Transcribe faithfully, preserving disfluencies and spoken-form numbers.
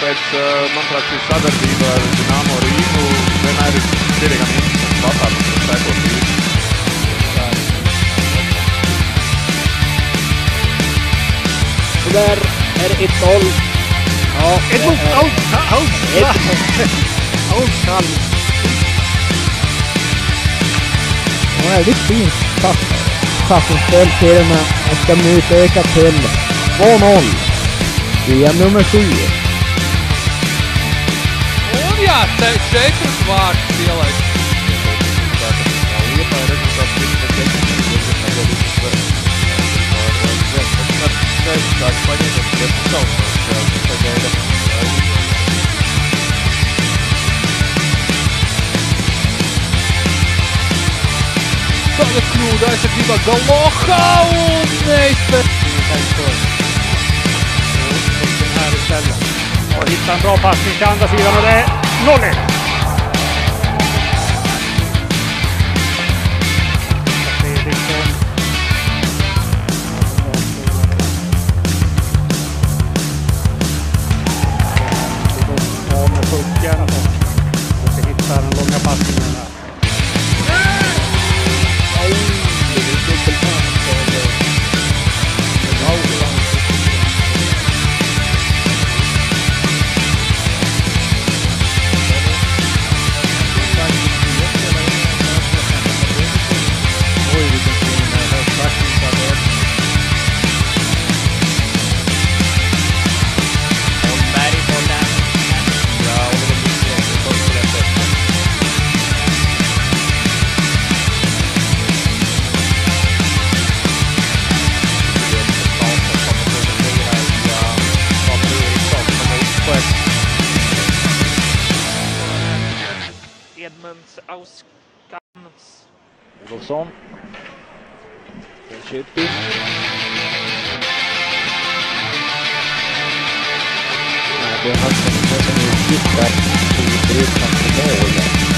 pēc, manuprāt, šīs sadarbība ar Dinamo Rīgu vienmēr ir pietiekami interesants pasākums, kas sekot līdzi. Och där är det ett noll. Ja, ett noll. Outskall. Väldigt fint passningsspel till med. Jag ska nu utöka till två noll. V M nummer sju. Un jā, te četrus vārdus ielaist. Tagad kļūda aizsardzībā Galoha un neizspēr. Här istället. Och hittar en bra passning till andra sidan och det är noll ett. Den långa passningen där. Edmunds Auskans. Olofsson. Köping. Det har haft en utgift där. Det är ett mål.